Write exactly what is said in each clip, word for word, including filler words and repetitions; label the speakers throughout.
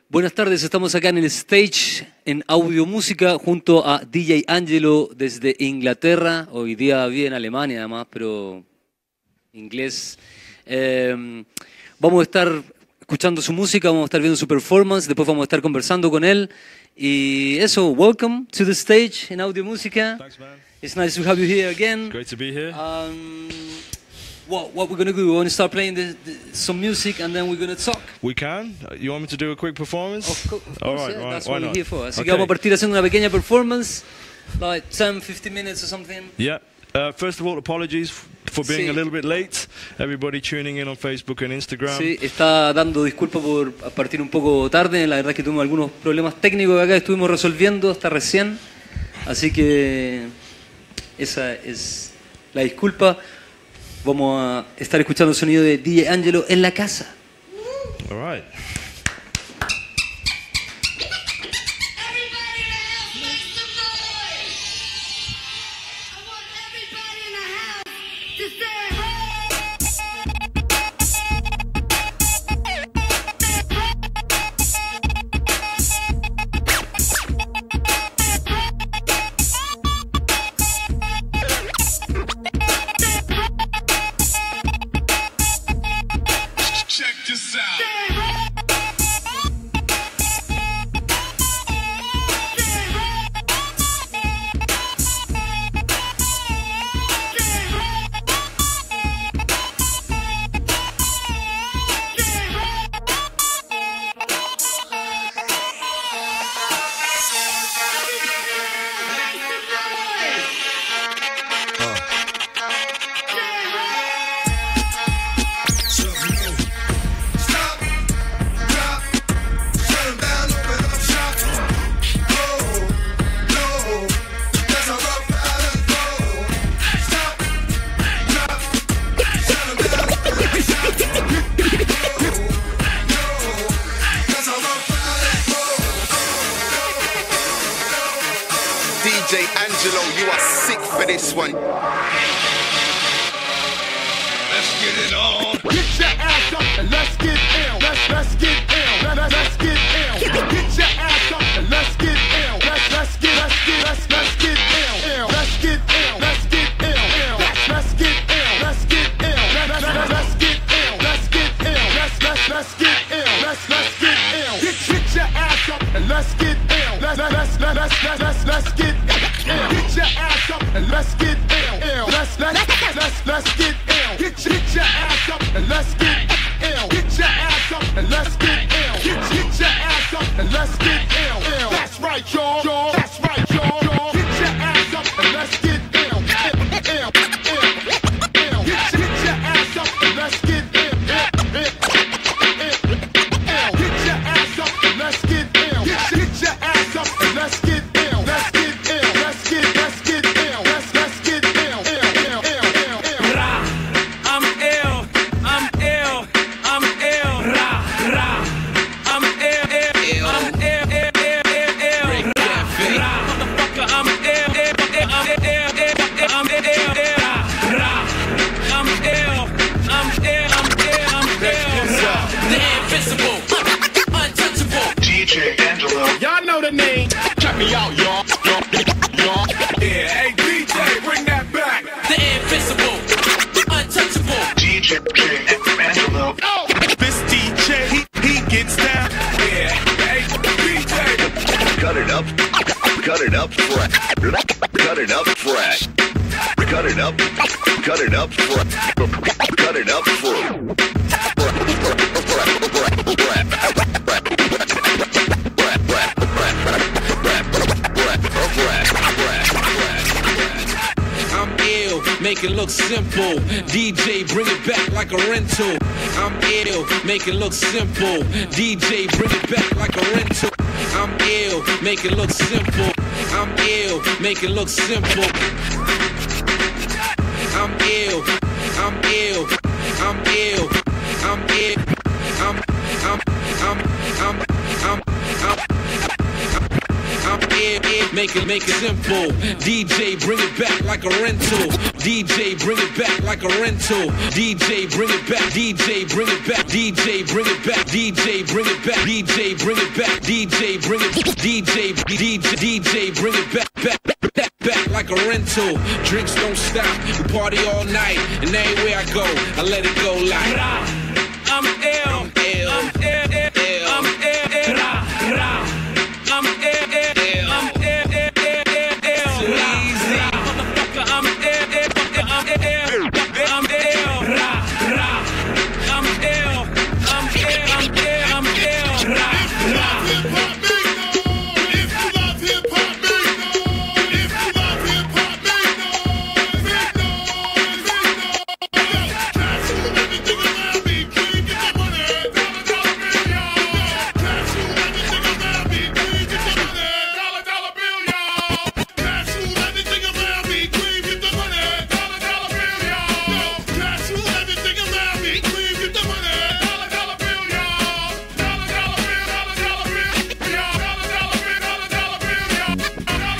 Speaker 1: Buenas tardes, estamos acá en el stage en Audio Música junto a D J Angelo desde Inglaterra. Hoy día vive en Alemania además, pero inglés. Eh, vamos a estar escuchando su música, vamos a estar viendo su performance, después vamos a estar conversando con él. Y eso, welcome to the stage in Audio Música.
Speaker 2: Thanks, man.
Speaker 1: It's nice to have you here again.
Speaker 2: Great to be here.
Speaker 1: Um, what, what we're going to do, we're going to start playing the, the, some music and then we're going to talk.
Speaker 2: We can. You want me to do a quick performance?
Speaker 1: Of, co of course,
Speaker 2: All right,
Speaker 1: yeah,
Speaker 2: right.
Speaker 1: that's
Speaker 2: Why
Speaker 1: what we're
Speaker 2: not?
Speaker 1: here for. Así
Speaker 2: Okay.
Speaker 1: que vamos a partir haciendo una pequeña performance, like ten, fifteen minutes or something.
Speaker 2: Yeah. Uh, first of all, apologies for being
Speaker 1: Sí.
Speaker 2: a little bit late. Everybody tuning in on Facebook and Instagram.
Speaker 1: Sí, está dando disculpas por partir un poco tarde. La verdad es que tuvimos algunos problemas técnicos que acá estuvimos resolviendo hasta recién. Así que esa es la disculpa. Vamos a estar escuchando el sonido de D J Angelo en la casa.
Speaker 2: All right.
Speaker 3: Check this out.
Speaker 4: D J Angelo, you are sick for this one.
Speaker 3: Let's get it on.
Speaker 5: Get your ass up and let's get ill. Let's let's get ill. Let, let, let's get ill. Get your ass up and let's get ill. Let's let's get let's get let's let's get ill. Ill. Let's get ill. Let's get ill. Ill. Let's let's get ill. Let's get ill. Let, let, let, let's get ill. Let's get ill. Let's let's let's get ill. Let's let's get ill. Get, get your ass up and let's get ill. Let, let, let's let, let's let, let's let's get ill. Get your ass up and let's get ill. Ill. Let's let's let's let's get ill. Get, get your ass up and let's get ill. Get your ass up and let's get ill. Get, get your ass up and let's get ill. Ill. That's right, y'all. y'all. That's right, y'all. y'all. Get your ass up and let's get ill. Ill. Ill. Ill. Ill. Get, get your ass up and let's get ill. Ill. Ill. Ill. Get your ass up and let's get ill. Get, get your ass up and let's get ill. Let's get ill. Let's get let's get ill. Let's let's get ill. Ill. Ill. Ill. Ill. Ill.
Speaker 6: I'm ill, I'm ill, I'm ill, ra, ra. I'm ill, ill, ill. I'm ill, ill, ill, ill, ill, ra, ra. Motherfucker, I'm ill, ill, ill, I'm ill, ill, ill, I'm ill, ill, ra, ra. I'm ill, I'm ill, I'm ill, I'm ill. The invisible, untouchable.
Speaker 3: D J Angelo.
Speaker 5: Y'all know the name. Check me out, y'all. Y'all. Y'all.
Speaker 6: Yeah, hey D J, bring that back. The invisible, untouchable.
Speaker 3: D J Angelo.
Speaker 5: This D J, he, he gets down.
Speaker 6: Yeah, hey D J.
Speaker 4: Cut it up. Cut it up fresh. Cut it up fresh. Cut it up. Cut it up fresh. Cut it up fresh.
Speaker 6: I'm ill, make it look simple. D J, bring it back like a rental. I'm ill, make it look simple. D J, bring it back like a rental. I'm ill, make it look simple. I'm ill, make it look simple. I'm ill, I'm ill, I'm ill, I'm ill, I'm, I'm, I'm, I'm, I'm, I'm, I'm ill, ill, make it, make it simple. D J, bring it back like a rental. D J, bring it back like a rental. D J, bring it back. D J, bring it back. D J, bring it back. D J, bring it back. D J, bring it back. D J, bring it. D J, D J, D J, bring it back, back, back, back like a rental. Drinks don't stop. We party all night, and everywhere I go, I let it go like. I'm ill. I'm ill. I'm ill. ill. I'm ill. Ra, ra. I'm ill. ill. I'm ill. ill. ill. Easy. Motherfucker, I'm ill. I'm ill. I'm ill. Ra, ra. I'm ill. I'm ill. I'm ill. I'm ill. Ra, ra.
Speaker 5: If you love hip hop, make noise. If you love hip hop, make noise. Make noise. Make noise. Cash you everything around me. Please get the money. Dollar, dollar bill, y'all. Cash you everything around me. Please get the money. Dollar, dollar bill, y'all. Cash you everything around me. Please get the money. Dollar, dollar bill, y'all. Cash you everything around me. Please get the money. Dollar, dollar bill, y'all. Dollar, dollar bill, dollar, dollar bill, y'all. Dollar, dollar bill, dollar, dollar bill, y'all. Dollar, dollar bill, dollar, dollar bill, y'all. Dollar, dollar, dollar, dollar, dollar, dollar,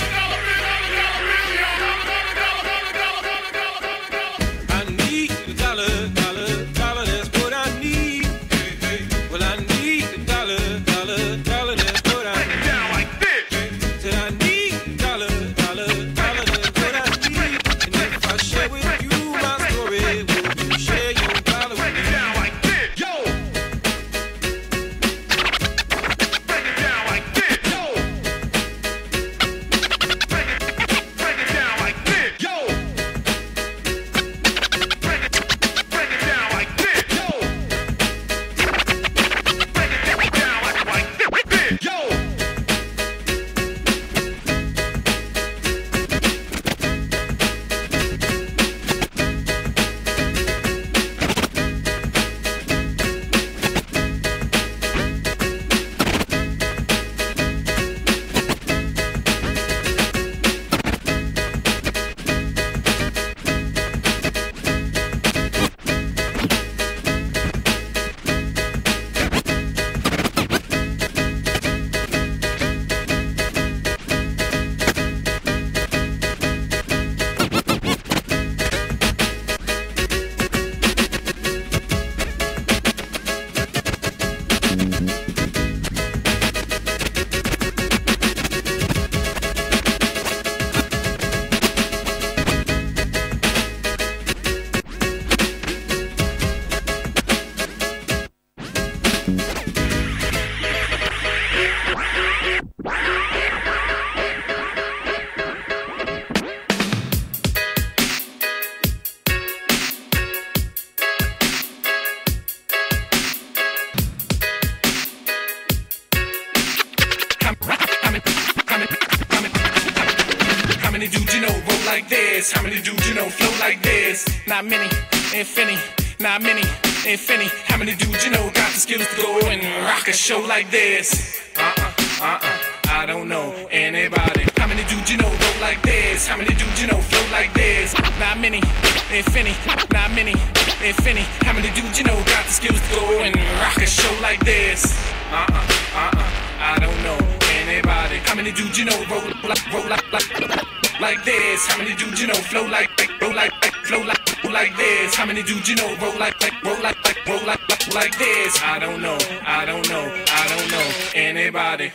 Speaker 5: dollar, dollar.
Speaker 6: I need the dollar, dollar, dollar, that's what I need. Well, I need the dollar, dollar, dollar, that's what I need.
Speaker 3: Down like this.
Speaker 6: Said I need the dollar, dollar, dollar, that's what I need. And if I share with you my story, will you share your dollar with me?
Speaker 3: Down like this. Yo. Break it down like this. Yo. Break it, break it down like this. Yo. Break it, break it down like this. Yo. Break it down like, like this. Yo.
Speaker 6: How many dudes you know roll like this? How many dudes you know flow like this? Not many, if any. Not many, if any. How many dudes you know got the skills to go and rock a show like this? Uh-uh, uh-uh, I don't know anybody. How many dudes you know roll like this? How many dudes you know flow like this? Not many, if any. Not many, if any. How many dudes you know got the skills to go and rock a show like this? Uh-uh, uh-uh, I don't know anybody. How many dudes you know roll like, roll like, like, like this? How many dudes you know flow like, like, roll like, like, flow like, like this? How many dudes you know roll like, like, roll like, like, roll like, like, like this? I don't know, I don't know, I don't know anybody.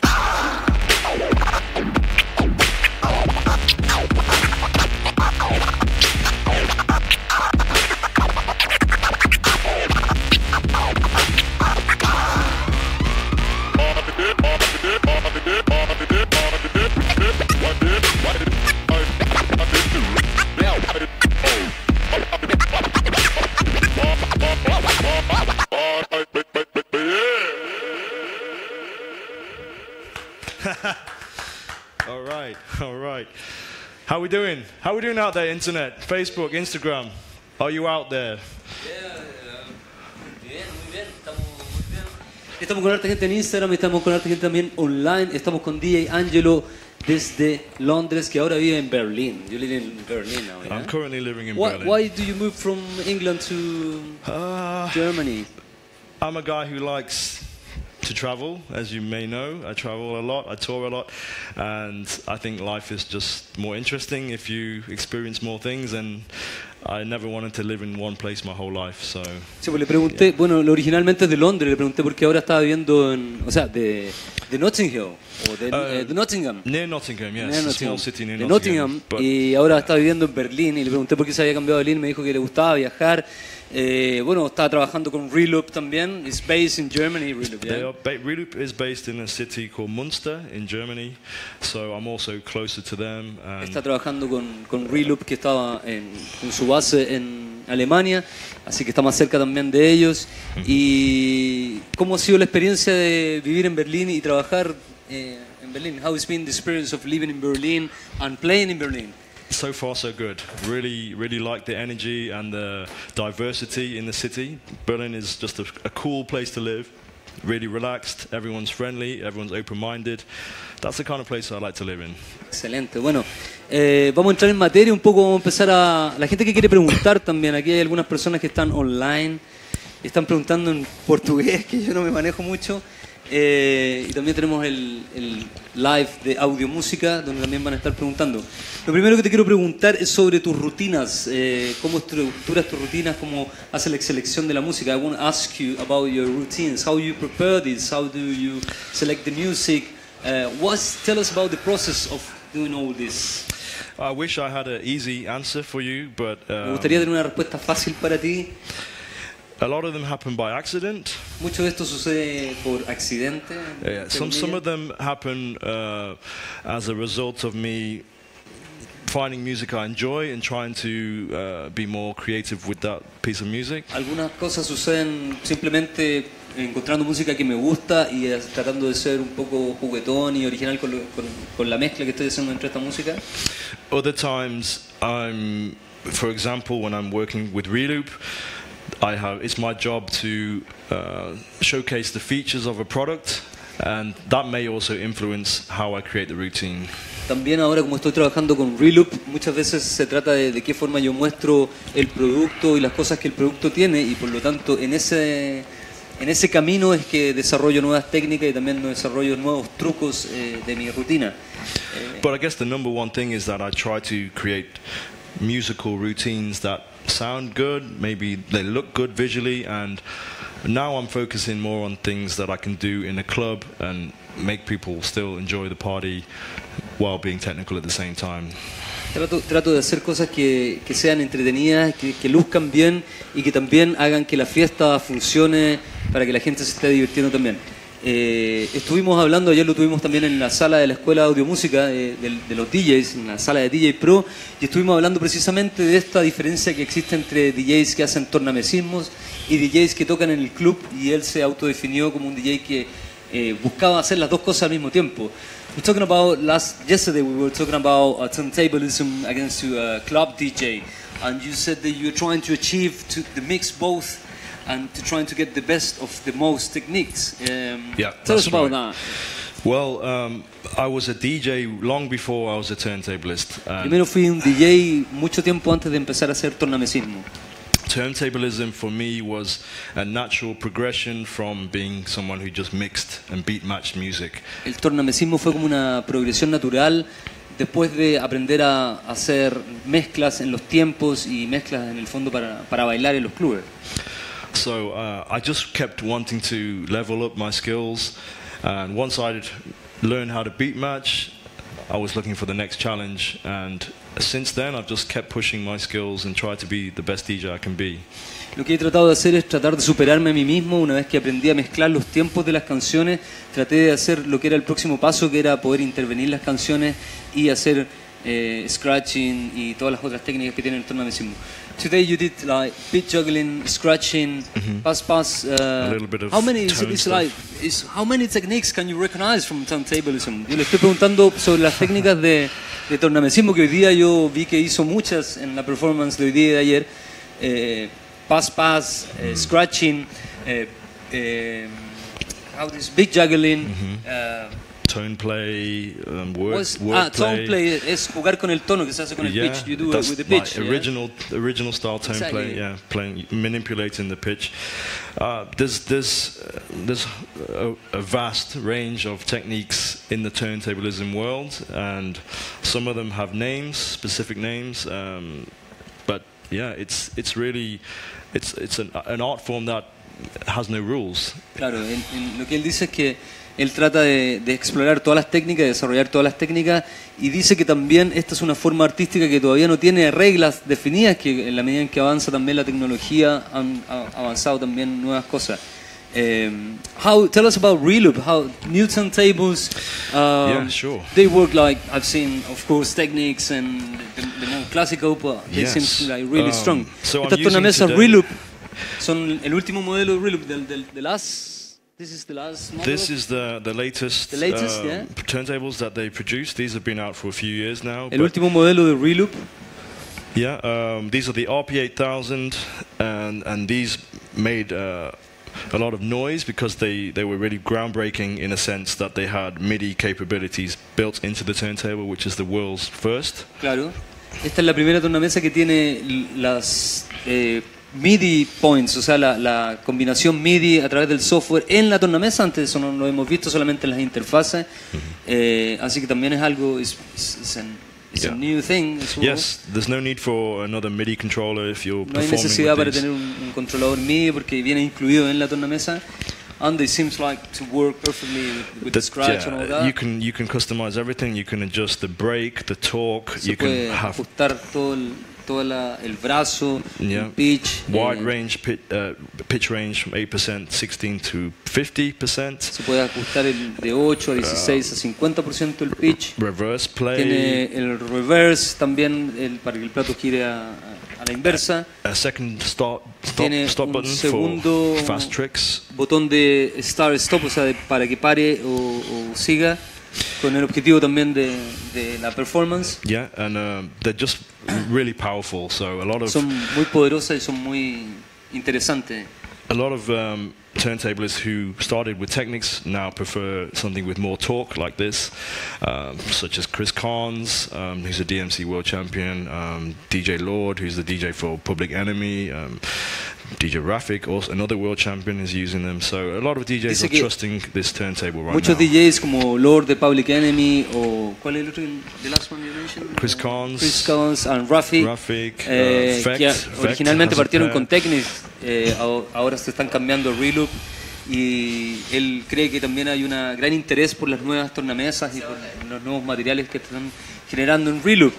Speaker 2: All right, all right. How we doing? How we doing out there, internet? Facebook, Instagram. Are you out there?
Speaker 1: Bien, muy bien, estamos muy bien. Estamos con harta gente en Instagram, estamos con harta gente también online, estamos con D J Angelo desde Londres, que ahora vive en Berlín. You live in Berlin now, yeah?
Speaker 2: I'm currently living in
Speaker 1: Why,
Speaker 2: Berlin.
Speaker 1: why do you move from England to
Speaker 2: Uh,
Speaker 1: Germany?
Speaker 2: I'm a guy who likes to travel, as you may know. I travel a lot, I tour a lot, and I think life is just more interesting if you experience more things, and I never wanted to live in one place my whole life, so...
Speaker 1: Sí, pues le pregunté, bueno, lo originalmente es de Londres, le pregunté por qué ahora estaba viviendo en, o sea, de, de Notting Hill, o de,
Speaker 2: Uh,
Speaker 1: eh, de Nottingham.
Speaker 2: Near Nottingham, yes,
Speaker 1: Near
Speaker 2: a
Speaker 1: Nottingham,
Speaker 2: small city near
Speaker 1: de
Speaker 2: Nottingham.
Speaker 1: Nottingham,
Speaker 2: but-
Speaker 1: y ahora está viviendo en Berlín, y le pregunté por qué se había cambiado a Berlín, me dijo que le gustaba viajar. Eh, bueno, estaba trabajando con Reloop también, it's based in Germany, Reloop,
Speaker 2: They
Speaker 1: yeah?
Speaker 2: are ba- Reloop is based in a city called Munster in Germany, so I'm also closer to them. And
Speaker 1: Está trabajando con, con Reloop, que estaba en, en su base en Alemania, así que está más cerca también de ellos. ¿Y cómo ha sido la experiencia de vivir en Berlín y trabajar eh, en Berlín? How has been the experience of living in Berlin and playing in Berlin?
Speaker 2: so far so good. Really, really like the energy and the diversity in the city. Berlin is just a, a cool place to live. Really relaxed, everyone's friendly, everyone's open-minded. That's the kind of place I like to live in.
Speaker 1: Excelente. Bueno, eh, vamos a entrar en materia un poco, vamos a empezar a... La gente que quiere preguntar también, aquí hay algunas personas que están online, están preguntando en portugués, que yo no me manejo mucho. Eh, y también tenemos el, el live de audio música, donde también van a estar preguntando. Lo primero que te quiero preguntar es sobre tus rutinas, eh, cómo estructuras tus rutinas, cómo haces la selección de la música. I want to ask you about your routines, how you prepare this, how do you select the music. Uh, what's, tell us about the process of doing all this.
Speaker 2: I wish I had an easy answer for you, but
Speaker 1: Me
Speaker 2: um,
Speaker 1: gustaría tener una respuesta fácil para ti.
Speaker 2: a lot of them happen by accident.
Speaker 1: Mucho de esto sucede por accidente.
Speaker 2: Yeah,
Speaker 1: entre
Speaker 2: some some
Speaker 1: comillas.
Speaker 2: of them happen uh, as a result of me finding music I enjoy and trying to uh, be more creative with that piece of music.
Speaker 1: Algunas cosas suceden simplemente encontrando música que me gusta y eh, tratando de ser un poco juguetón y original con, lo- con- con la mezcla que estoy haciendo entre esta música.
Speaker 2: Other times, I'm, for example, when I'm working with Reloop, I have it's my job to uh, showcase the features of a product, and that may also influence how I create the routine.
Speaker 1: También ahora, como estoy trabajando con Reloop, muchas veces se trata de, de qué forma yo muestro el producto y las cosas que el producto tiene, y por lo tanto en ese, en ese camino es que desarrollo nuevas técnicas y también desarrollo nuevos trucos eh, de mi rutina. Eh,
Speaker 2: But I guess the number one thing is that I try to create musical routines that sound good, maybe they look good visually, and now I'm focusing more on things that I can do in a club and make people still enjoy the party while being technical at the same time.
Speaker 1: Trato, trato de hacer cosas que, que sean entretenidas, que, que luzcan bien y que también hagan que la fiesta funcione para que la gente se esté divirtiendo también. Eh, estuvimos hablando, ayer lo tuvimos también en la sala de la Escuela de Audiomúsica eh, de, de los D Js, en la sala de D J Pro, y estuvimos hablando precisamente de esta diferencia que existe entre D Js que hacen tornamesismos y D Js que tocan en el club, y él se autodefinió como un D J que eh, buscaba hacer las dos cosas al mismo tiempo. We're talking about last yesterday we were talking about uh, turntablism against a club D J, and you said that you're trying to achieve to the mix both and to trying to get the best of the most techniques. Um,
Speaker 2: Yeah,
Speaker 1: tell us
Speaker 2: that's
Speaker 1: about
Speaker 2: right.
Speaker 1: that.
Speaker 2: Well, um, I was a D J long before I was a turntablist. And
Speaker 1: Primero fui un D J mucho tiempo antes de empezar a hacer tornamesismo.
Speaker 2: turntablism for me was a natural progression from being someone who just mixed and beat matched music.
Speaker 1: El tornamesismo fue como una progresión natural después de aprender a hacer mezclas en los tiempos y mezclas en el fondo para, para bailar en los clubes.
Speaker 2: So uh, I just kept wanting to level up my skills, and once I'd learned how to beat match, I was looking for the next challenge, and since then I've just kept pushing my skills and tried to be the best D J I can be.
Speaker 1: Lo que he tratado de hacer es tratar de superarme a mí mismo. Una vez que aprendí a mezclar los tiempos de las canciones, traté de hacer lo que era el próximo paso, que era poder intervenir las canciones y hacer eh, scratching y todas las otras técnicas que tiene el tornamesismo. Today you did like beat juggling, scratching, pass pass. Uh,
Speaker 2: A little bit of
Speaker 1: how many is,
Speaker 2: tone
Speaker 1: is
Speaker 2: stuff.
Speaker 1: like is how many techniques can you recognize from turntablism? Yo le estoy preguntando sobre las técnicas de, de tornamesismo, que hoy día yo vi que hizo muchas en la performance de hoy día y de ayer. Eh, pass pass, eh, scratching, eh, eh, how this beat juggling. Uh,
Speaker 2: tone play, um, word,
Speaker 1: What's-
Speaker 2: word
Speaker 1: ah,
Speaker 2: play.
Speaker 1: tone play es jugar con el tono que se hace con el
Speaker 2: Yeah,
Speaker 1: pitch. You do it
Speaker 2: that's
Speaker 1: with the pitch.
Speaker 2: like
Speaker 1: yeah?
Speaker 2: original, original style tone
Speaker 1: Exactly.
Speaker 2: play. Yeah, playing, manipulating the pitch. Uh, there's there's uh, there's a, a vast range of techniques in the turntablism world, and some of them have names, specific names. Um, but yeah, it's it's really it's it's an, an art form that has no rules.
Speaker 1: Claro, él- él- lo que él dice es que él trata de, de explorar todas las técnicas, de desarrollar todas las técnicas, y dice que también esta es una forma artística que todavía no tiene reglas definidas, que en la medida en que avanza también la tecnología han ha avanzado también nuevas cosas. Um, how tell us about Reloop? How new turntables? Um,
Speaker 2: Yeah, sure.
Speaker 1: They work like I've seen, of course, techniques and the, the more classical, but they
Speaker 2: Yes.
Speaker 1: seem like really
Speaker 2: Um,
Speaker 1: strong.
Speaker 2: so I'm
Speaker 1: Estas
Speaker 2: using
Speaker 1: tornamesas
Speaker 2: today-
Speaker 1: Reloop son el último modelo de Reloop del, del, del last. This is the last model.
Speaker 2: This is the the latest,
Speaker 1: The latest,
Speaker 2: um,
Speaker 1: yeah.
Speaker 2: turntables that they produce. These have been out for a few years now.
Speaker 1: el
Speaker 2: but-
Speaker 1: último modelo de Reloop.
Speaker 2: Yeah, um, these are the R P eight thousand, and and these made uh, a lot of noise because they, they were really groundbreaking in a sense that they had MIDI capabilities built into the turntable, which is the world's first.
Speaker 1: Claro. Esta es la primera tornamesa que tiene l- las eh, MIDI points, o sea, la, la combinación MIDI a través del software en la tornamesa. Antes eso no lo hemos visto solamente en las interfaces. Eh, así que también es algo, es a
Speaker 2: Yeah.
Speaker 1: new thing. es un-
Speaker 2: Yes, there's no need for another MIDI controller if you're
Speaker 1: No hay
Speaker 2: performing
Speaker 1: necesidad
Speaker 2: with
Speaker 1: para
Speaker 2: these.
Speaker 1: tener un, un controlador MIDI porque viene incluido en la tornamesa. And it seems like to work perfectly with, with the
Speaker 2: That-
Speaker 1: scratch and all
Speaker 2: yeah,
Speaker 1: that.
Speaker 2: you can you can customize everything. You can adjust the brake, the torque.
Speaker 1: Se
Speaker 2: you can
Speaker 1: puede
Speaker 2: have
Speaker 1: ajustar todo el, todo la- el brazo,
Speaker 2: Yeah.
Speaker 1: el pitch.
Speaker 2: wide
Speaker 1: eh,
Speaker 2: range pit, uh, pitch range from eight percent, sixteen to fifty percent.
Speaker 1: Se puede ajustar el de ocho a dieciséis a cincuenta por ciento el pitch.
Speaker 2: Reverse play.
Speaker 1: Tiene el reverse también el, para que el plato gire a, a la inversa.
Speaker 2: A second stop stop,
Speaker 1: Tiene
Speaker 2: stop
Speaker 1: un
Speaker 2: button
Speaker 1: segundo
Speaker 2: for fast tricks.
Speaker 1: botón de start stop, o sea, de- para que pare o, o siga, con el objetivo también de, de la performance.
Speaker 2: Yeah, and um, they're just really powerful. So a lot of
Speaker 1: Son muy poderosas y son muy interesantes.
Speaker 2: a lot of um, turntablists who started with Technics now prefer something with more torque like this, um, such as Chris Carnes, um, who's a D M C world champion, um, D J Lord, who's the D J for Public Enemy, um, D J Rafik, also another world champion, is using them. So a lot of D Js
Speaker 1: Dice
Speaker 2: are
Speaker 1: que
Speaker 2: trusting this turntable right
Speaker 1: Muchos
Speaker 2: now.
Speaker 1: D Js como Lord de Public Enemy o ¿cuál es el otro? The last one you mentioned?
Speaker 2: Chris Carnes,
Speaker 1: Chris Carnes and Rafik,
Speaker 2: Rafik,
Speaker 1: eh,
Speaker 2: uh, Vect,
Speaker 1: que
Speaker 2: Vect
Speaker 1: originalmente
Speaker 2: has a
Speaker 1: partieron
Speaker 2: pair.
Speaker 1: con Technics, eh, ahora- ahora se están cambiando a Reloop, y él cree que también hay un gran interés por las nuevas tornamesas y por los nuevos materiales que están generando en Reloop.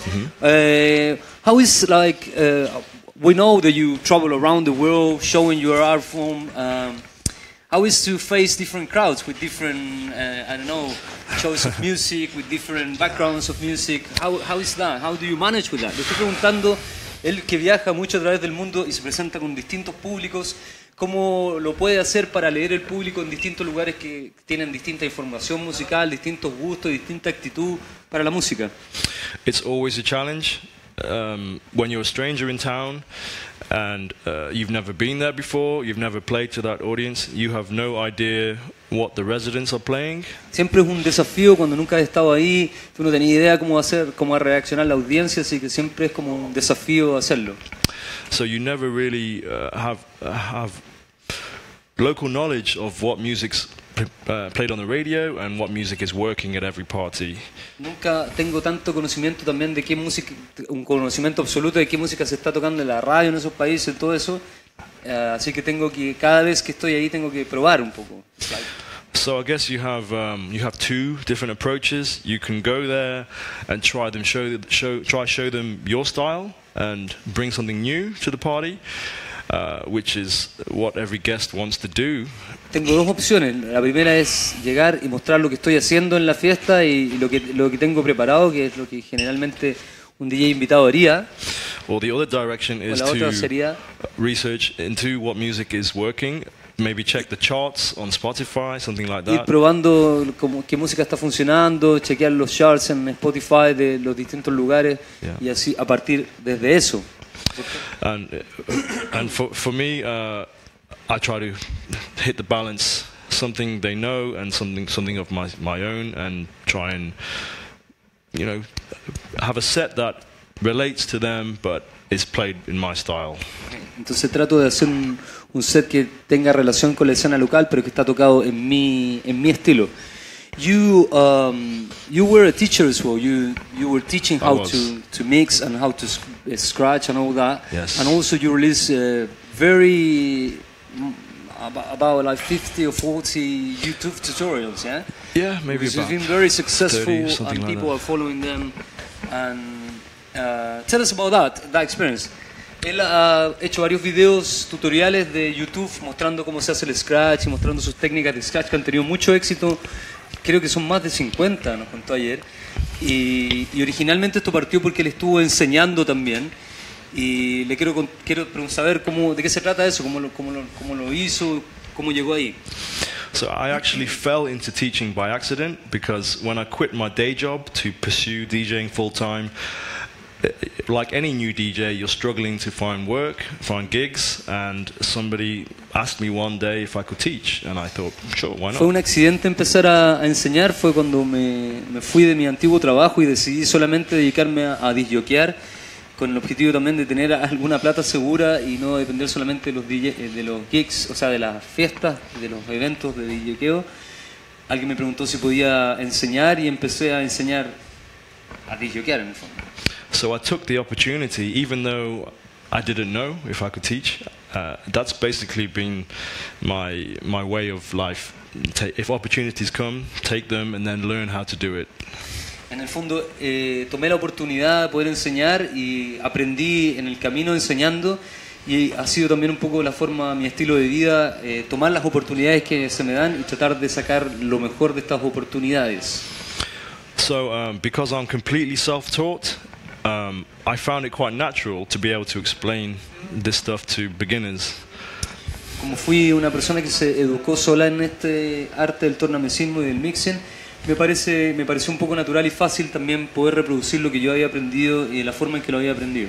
Speaker 1: Eh, how is like uh, we know that you travel around the world showing your art form. Um, how is to face different crowds with different, uh, I don't know, choice of music, with different backgrounds of music? How, how is that? How do you manage with that? Le estoy preguntando, él que viaja mucho a través del mundo y se presenta con distintos públicos, ¿cómo lo puede hacer para leer el público en distintos lugares que tienen distinta información musical, distintos gustos, distinta actitud para la música?
Speaker 2: It's always a challenge um, when you're a stranger in town and uh, you've never been there before, you've never played to that audience, you have no idea what the residents are playing.
Speaker 1: Siempre es un desafío cuando nunca has estado ahí, tú no tenías idea cómo va a ser, cómo va a reaccionar la audiencia, así que siempre es como un desafío hacerlo.
Speaker 2: So you never really uh, have uh, have local knowledge of what music's uh, played on the radio and what music is working at every party.
Speaker 1: Nunca tengo tanto conocimiento también de qué música, un conocimiento absoluto de qué música se está tocando en la radio en esos países, todo eso. Eh, así que tengo que, cada vez que estoy ahí tengo que probar un poco.
Speaker 2: So I guess you have um, you have two different approaches. You can go there and try them show show try show them your style and bring something new to the party, uh, which is what every guest wants to do.
Speaker 1: Tengo dos opciones. La primera es llegar y mostrar lo que estoy haciendo en la fiesta y, y lo que lo que tengo preparado, que es lo que generalmente un D J invitado haría.
Speaker 2: Or the other direction
Speaker 1: O
Speaker 2: is
Speaker 1: la otra
Speaker 2: to
Speaker 1: sería
Speaker 2: research into what music is working. Maybe check the charts on Spotify, something like
Speaker 1: ir
Speaker 2: that.
Speaker 1: probando cómo, qué música está funcionando, chequear los charts en Spotify de los distintos lugares
Speaker 2: Yeah.
Speaker 1: y así a partir desde eso.
Speaker 2: And uh, and for for me, uh, I try to hit the balance something they know and something something of my my own, and try and, you know, have a set that relates to them but is played in my style.
Speaker 1: Entonces trato de hacer un, un set que tenga relación con la escena local, pero que está tocado en mi, en mi estilo. You um, you were a teacher as well. You you were teaching
Speaker 2: I
Speaker 1: how
Speaker 2: was.
Speaker 1: to, to mix and how to sc- uh, scratch and all that.
Speaker 2: Yes.
Speaker 1: And also you release uh, very mm, about, about like fifty or forty YouTube tutorials. Yeah.
Speaker 2: Yeah, maybe
Speaker 1: Because you've
Speaker 2: about
Speaker 1: been very successful
Speaker 2: thirty, something
Speaker 1: and
Speaker 2: like
Speaker 1: people
Speaker 2: that.
Speaker 1: are following them. And uh, tell us about that, that experience. Él ha hecho varios videos tutoriales de YouTube mostrando cómo se hace el scratch y mostrando sus técnicas de scratch que han tenido mucho éxito. Creo que son más de cincuenta, nos contó ayer. Y, y originalmente esto partió porque él estuvo enseñando también. Y le quiero, con- quiero pregun- saber cómo, de qué se trata eso, cómo lo, cómo lo, cómo lo hizo, cómo llegó ahí.
Speaker 2: So I actually fell into teaching by accident, because when I quit my day job to pursue DJing full time, like any new D J, you're struggling to find work, find gigs, and somebody asked me one day if I could teach, and I thought, sure, why
Speaker 1: Fue un
Speaker 2: not?
Speaker 1: accidente empezar a, a enseñar, fue cuando me, me fui de mi antiguo trabajo y decidí solamente dedicarme a, a disjoquear, con el objetivo también de tener alguna plata segura y no depender solamente de los, D J, eh, de los gigs, o sea, de las fiestas, de los eventos de disjoqueo. Alguien me preguntó si podía enseñar y empecé a enseñar a disjoquear en el fondo.
Speaker 2: So I took the opportunity, even though I didn't know if I could teach. Uh, that's basically been my my way of life. Ta- if opportunities come, take them and then learn how to do it.
Speaker 1: En el fondo, eh, tomé la oportunidad de poder enseñar y aprendí en el camino enseñando, y ha sido también un poco la forma, mi estilo de vida, eh, tomar las oportunidades que se me dan y tratar de sacar lo mejor de estas oportunidades.
Speaker 2: So um, because I'm completely self-taught, um, I found it quite natural to be able to explain this stuff to beginners.
Speaker 1: Como fui una persona que se educó sola en este arte del tornamesismo y del mixing, me parece me pareció un poco natural y fácil también poder reproducir lo que yo había aprendido y de la forma en que lo había aprendido.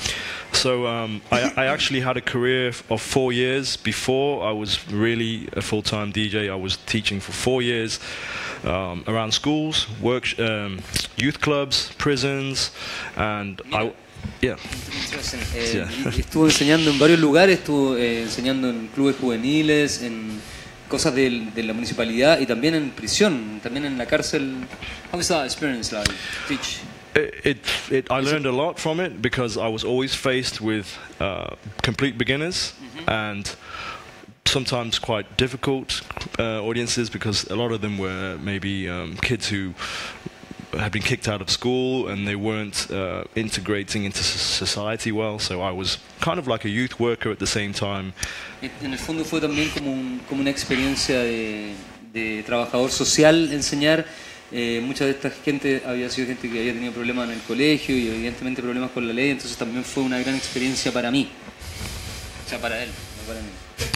Speaker 2: So um, I, I actually had a career of four years before I was really a full-time D J. I was teaching for four years um, around schools, work, um, youth clubs, prisons, and I, yeah.
Speaker 1: Eh,
Speaker 2: Yeah.
Speaker 1: y- estuvo enseñando en varios lugares, estuvo eh, enseñando en clubes juveniles, en cosas del- de la municipalidad y también en prisión, también en la cárcel. How was that experience like? Teach.
Speaker 2: It, it, it, I learned a lot from it, because I was always faced with uh, complete beginners and sometimes quite difficult uh, audiences, because a lot of them were maybe um, kids who had been kicked out of school and they weren't uh, integrating into s- society well. So I was kind of like a youth worker at the same time.
Speaker 1: En el fondo fue también como, un- como una experiencia de, de trabajador social enseñar. Eh, mucha de esta gente había sido gente que había tenido problemas en el colegio y evidentemente problemas con la ley, entonces también fue una gran experiencia para mí. O sea, para él, no para mí.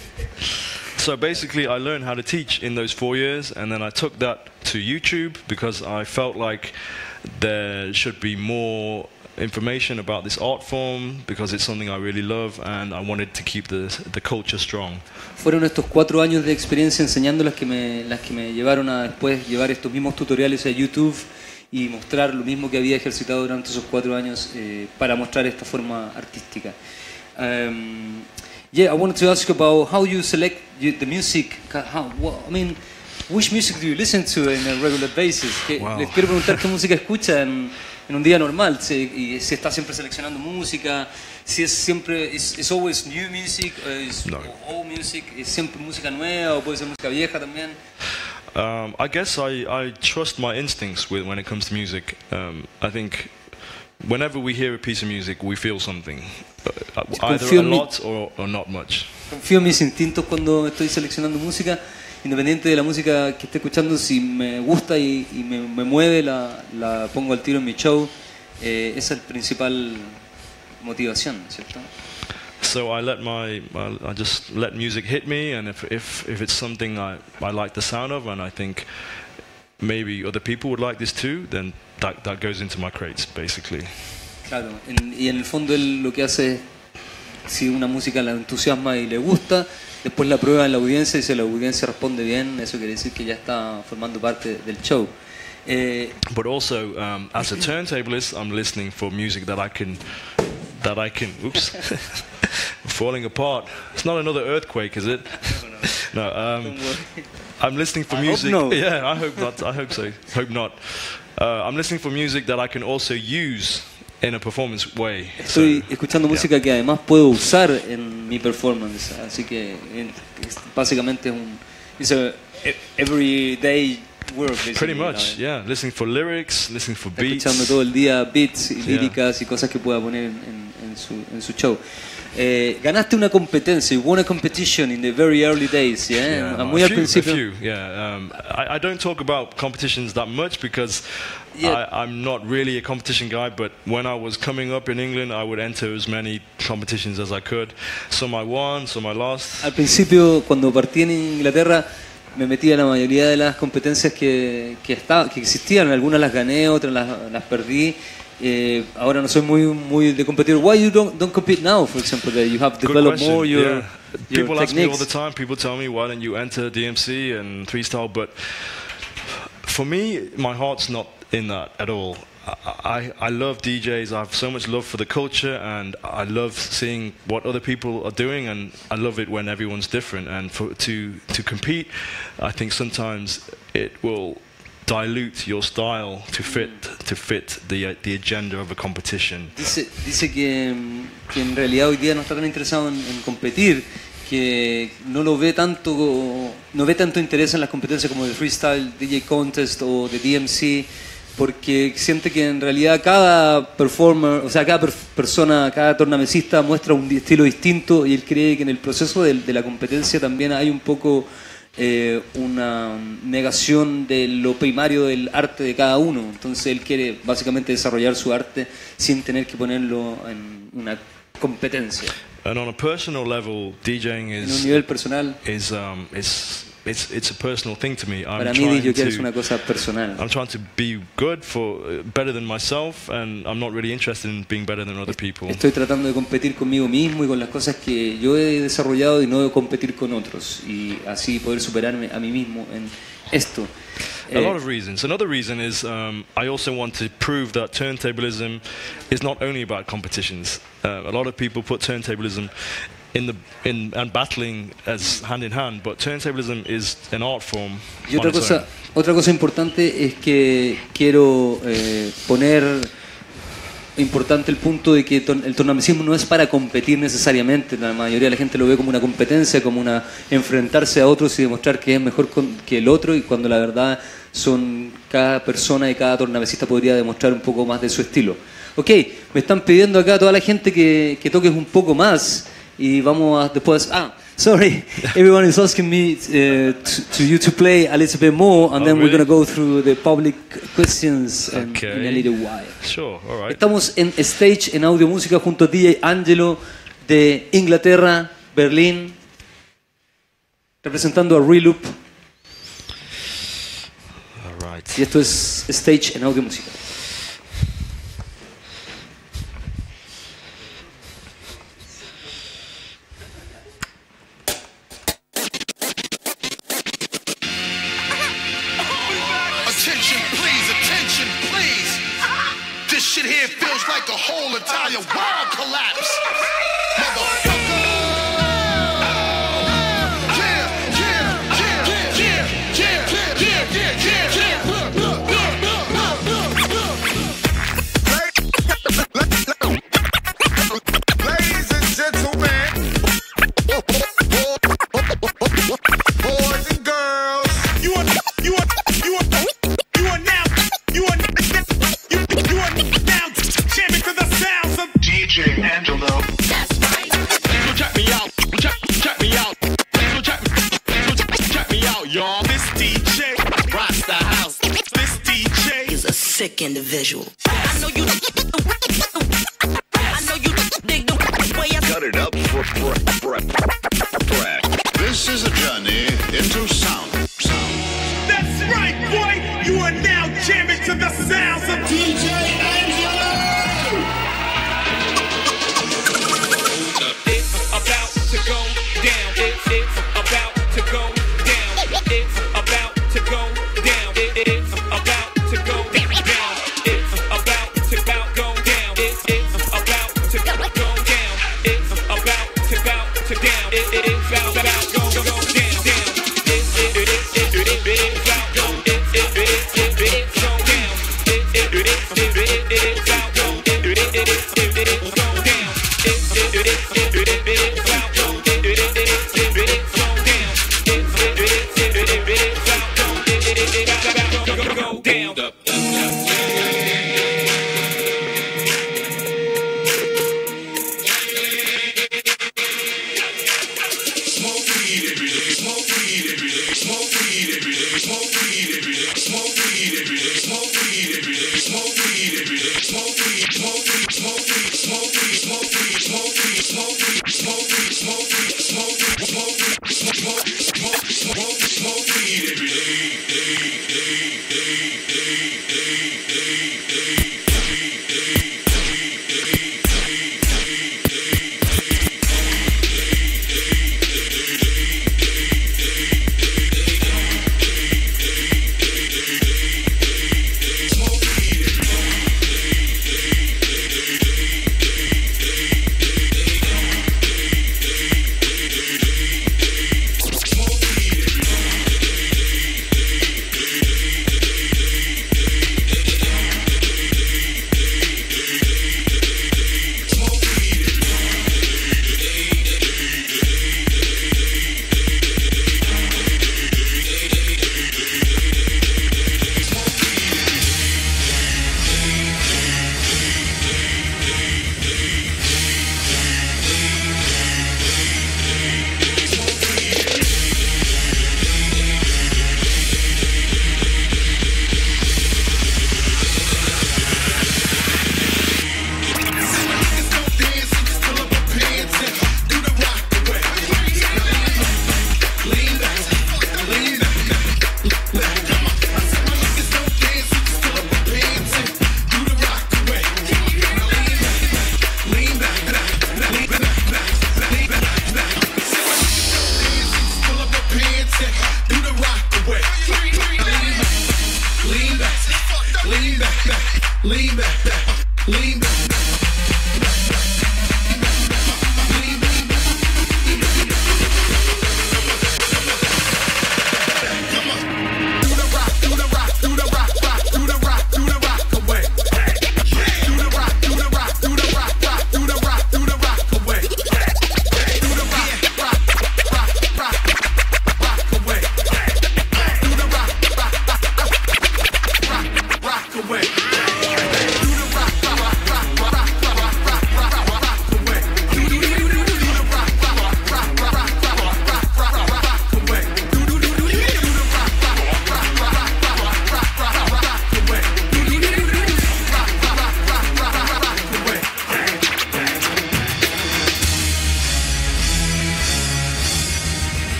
Speaker 2: So basically, I learned how to teach in those four years, and then I took that to YouTube, because I felt like there should be more information about this art form, because it's something I really love, and I wanted to keep the the culture strong.
Speaker 1: Fueron estos cuatro años de experiencia enseñando las que me, las que me llevaron a después llevar estos mismos tutoriales a YouTube y mostrar lo mismo que había ejercitado durante esos cuatro años eh, para mostrar esta forma artística. Um, yeah, I wanted to ask you about how you select you- the music. How, what, I mean, which music do you listen to on a regular basis? Que-
Speaker 2: Wow.
Speaker 1: Les quiero preguntar qué música escucha en, en un día normal, si, y si está siempre seleccionando música, si es siempre, is, is always new music, or is
Speaker 2: No.
Speaker 1: old music, es siempre música nueva o puede ser música vieja también.
Speaker 2: Um, I guess I, I trust my instincts with, when it comes to music. Um, I think whenever we hear a piece of music, we feel something, uh, either
Speaker 1: confío
Speaker 2: a
Speaker 1: en mi-
Speaker 2: lot or, or not much.
Speaker 1: Confío en mis instintos cuando estoy seleccionando música, independiente de la música que esté escuchando, si me gusta y, y me, me mueve, la, la pongo al tiro en mi show. Eh, esa es la principal motivación, ¿cierto?
Speaker 2: So I let my, I I just let music hit me, and if if, if it's something I, I like the sound of, and I think maybe other people would like this too, then that that goes into my crates basically.
Speaker 1: Claro, en- y en el fondo él lo que hace es, si una música la entusiasma y le gusta, después la prueba en la audiencia y si la audiencia responde bien, eso quiere decir que ya está formando parte del show. Eh,
Speaker 2: But also, um, as a turntablist, I'm listening for music that I can, that I can. Oops, falling apart. It's not another earthquake, is it? No. Um, I'm listening for
Speaker 1: I hope
Speaker 2: music.
Speaker 1: no.
Speaker 2: Yeah, I hope not. I hope so. Hope not. Uh, I'm listening for music that I can also use in a performance way.
Speaker 1: Estoy
Speaker 2: So,
Speaker 1: escuchando
Speaker 2: yeah.
Speaker 1: música que además puedo usar en mi performance, así que en- es- básicamente es un it's a e- everyday work. basically,
Speaker 2: Pretty much,
Speaker 1: ¿sabes?
Speaker 2: yeah. Listening for lyrics, listening for
Speaker 1: Está
Speaker 2: beats.
Speaker 1: escuchando todo el día beats y
Speaker 2: Yeah.
Speaker 1: líricas y cosas que pueda poner en, en- en su, en su show. Eh, ganaste una competencia, you won a competition in the very early days, yeah?
Speaker 2: Yeah,
Speaker 1: Muy
Speaker 2: a
Speaker 1: al
Speaker 2: few, a
Speaker 1: principio.
Speaker 2: few, yeah. Um, I, I don't talk about competitions that much because
Speaker 1: Yeah.
Speaker 2: I, I'm not really a competition guy. But when I was coming up in England, I would enter as many competitions as I could. Some I won, some I lost.
Speaker 1: Al principio, cuando partí en Inglaterra, me metí a la mayoría de las competencias que, que, estaba, que existían. Algunas las gané, otras las, las perdí. Eh, ahora no soy muy muy de competir. Why you don't don't compete now, for example? That you have
Speaker 2: Good
Speaker 1: developed
Speaker 2: question.
Speaker 1: more your,
Speaker 2: yeah.
Speaker 1: your
Speaker 2: People ask me all
Speaker 1: techniques.
Speaker 2: the time. People tell me, why don't you enter D M C and three style? But for me, my heart's not in that at all. I, I, I love D Js. I have so much love for the culture, and I love seeing what other people are doing, and I love it when everyone's different. And for to to compete, I think sometimes it will dilute your style to fit to fit the uh, the agenda of a competition.
Speaker 1: Dice, dice que, mm, que en realidad hoy día no está tan interesado en, en competir, que no lo ve tanto, no ve tanto interés en las competencias como de freestyle, D J contest o de D M C, porque siente que en realidad cada performer, o sea, cada per- persona, cada tornamesista muestra un di- estilo distinto y él cree que en el proceso de, de la competencia también hay un poco eh, una negación de lo primario del arte de cada uno. Entonces él quiere básicamente desarrollar su arte sin tener que ponerlo en una competencia.
Speaker 2: And on a personal level, DJing
Speaker 1: En un
Speaker 2: is
Speaker 1: nivel personal,
Speaker 2: is um it's it's it's a personal thing to me. I'm
Speaker 1: para mí
Speaker 2: trying
Speaker 1: yo quiero es una
Speaker 2: to
Speaker 1: cosa personal.
Speaker 2: I'm trying to be good for uh, better than myself, and I'm not really interested in being better than other people.
Speaker 1: Estoy tratando de competir conmigo mismo y con las cosas que yo he desarrollado y no de competir con otros y así poder superarme a mí mismo en esto.
Speaker 2: A
Speaker 1: Eh,
Speaker 2: lot of reasons. Another reason is um, I also want to prove that turntablism is not only about competitions. Uh, a lot of people put turntablism in the in and battling as hand in hand, but turntablism is an art form.
Speaker 1: Y
Speaker 2: on
Speaker 1: otra
Speaker 2: its
Speaker 1: cosa,
Speaker 2: own.
Speaker 1: otra cosa importante es que quiero eh, poner importante el punto de que ton- el tornamesismo no es para competir necesariamente. La mayoría de la gente lo ve como una competencia, como una enfrentarse a otros y demostrar que es mejor con- que el otro, y cuando la verdad son cada persona y cada tornamesista podría demostrar un poco más de su estilo. Ok, me están pidiendo acá toda la gente que, que toques un poco más y vamos a después... Ah, sorry, everyone is asking me uh, to, to you to play a little bit more, and
Speaker 2: Oh,
Speaker 1: then we're
Speaker 2: really?
Speaker 1: going to go through the public questions and,
Speaker 2: Okay.
Speaker 1: in a little while.
Speaker 2: Sure, all right.
Speaker 1: Estamos en Stage, en Audio Música, junto a D J Angelo de Inglaterra, Berlín, representando a Reloop,
Speaker 2: All right.
Speaker 1: y esto es Stage en Audio Música.
Speaker 5: Attention, please, attention, please. This shit here feels like the whole entire world collapse. Motherfucker. Yeah, yeah, yeah, yeah, yeah, yeah, yeah, yeah, yeah. Look, look, look, look, look, look. Ladies and gentlemen, boys and girls.
Speaker 3: You are, you are, you are, you are now, you are, you, you are now jamming to the sounds of
Speaker 5: D J Angelo.
Speaker 3: So check me out, check, check me out, so check, so check, check me out, y'all. This D J rocks the house. This D J
Speaker 7: is a sick individual. I know you. I know you dig the way I.
Speaker 4: Cut it up for Brett. Brett.
Speaker 5: This is a journey into sound. Sound.
Speaker 3: That's right, boy. You are now jamming to the sounds of D J Angelo. It's about to go down. It's, it's
Speaker 6: go down.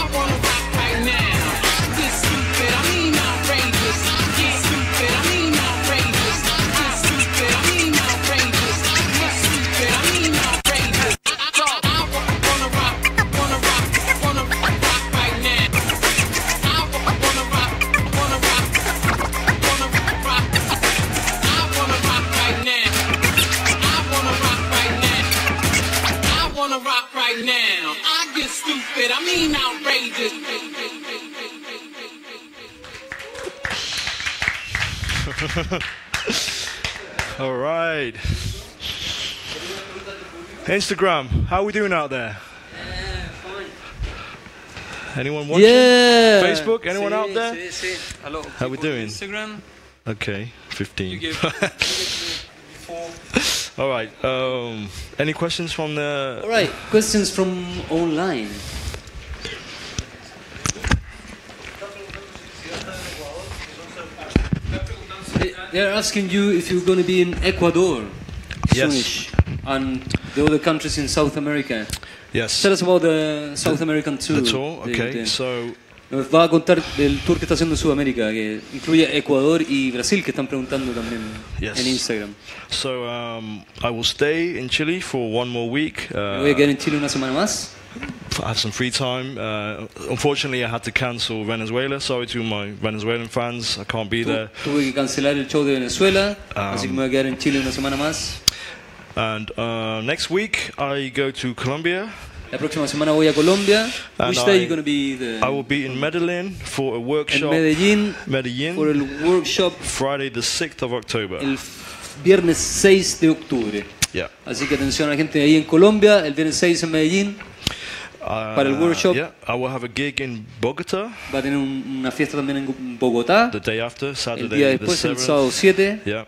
Speaker 8: I mean outrageous. I get stupid. I mean outrageous.
Speaker 2: All right. Instagram, how are we doing out there? Anyone watching?
Speaker 1: Yeah.
Speaker 2: Facebook, anyone
Speaker 1: Sí,
Speaker 2: out there?
Speaker 1: Sí, sí. Hello.
Speaker 2: How we doing?
Speaker 1: Instagram.
Speaker 2: Okay, fifteen.
Speaker 1: You give,
Speaker 2: All right. Um, any questions from the?
Speaker 1: All right. Questions from online. They- They're asking you if you're going to be in Ecuador
Speaker 2: Yes.
Speaker 1: soonish, and the other countries in South America.
Speaker 2: Yes.
Speaker 1: Tell us about the South American tour.
Speaker 2: The tour.
Speaker 1: De-
Speaker 2: Okay.
Speaker 1: de-
Speaker 2: So
Speaker 1: Nos va a contar del tour que está haciendo en Sudamérica, que incluye Ecuador y Brasil, que están preguntando también
Speaker 2: Yes.
Speaker 1: en Instagram.
Speaker 2: So um, I will stay in Chile for one more week.
Speaker 1: Me
Speaker 2: Uh,
Speaker 1: voy a quedar en Chile una semana más.
Speaker 2: I have some free time. Uh, unfortunately, I had to cancel Venezuela. Sorry to my Venezuelan fans. I can't be
Speaker 1: Tu-
Speaker 2: there.
Speaker 1: Tuve que cancelar el show de Venezuela,
Speaker 2: Um,
Speaker 1: así que me voy a quedar en Chile una semana más.
Speaker 2: And uh, next week, I go to Colombia.
Speaker 1: La próxima semana voy a Colombia.
Speaker 2: And
Speaker 1: Which day
Speaker 2: I-
Speaker 1: you going to be the,
Speaker 2: I will be in Medellin for a
Speaker 1: en
Speaker 2: workshop.
Speaker 1: Medellín
Speaker 2: Medellin,
Speaker 1: por el workshop
Speaker 2: Friday the sixth of October.
Speaker 1: el viernes seis de octubre.
Speaker 2: Yeah.
Speaker 1: Así que atención a la gente de ahí en Colombia, el viernes seis en Medellín.
Speaker 2: Uh,
Speaker 1: Para el workshop.
Speaker 2: Yeah, I will have a gig in Bogota
Speaker 1: Va a tener un- una fiesta también en Bogotá.
Speaker 2: the day after,
Speaker 1: El
Speaker 2: Saturday
Speaker 1: día
Speaker 2: the
Speaker 1: después, el
Speaker 2: seventh.
Speaker 1: sábado siete.
Speaker 2: Yeah.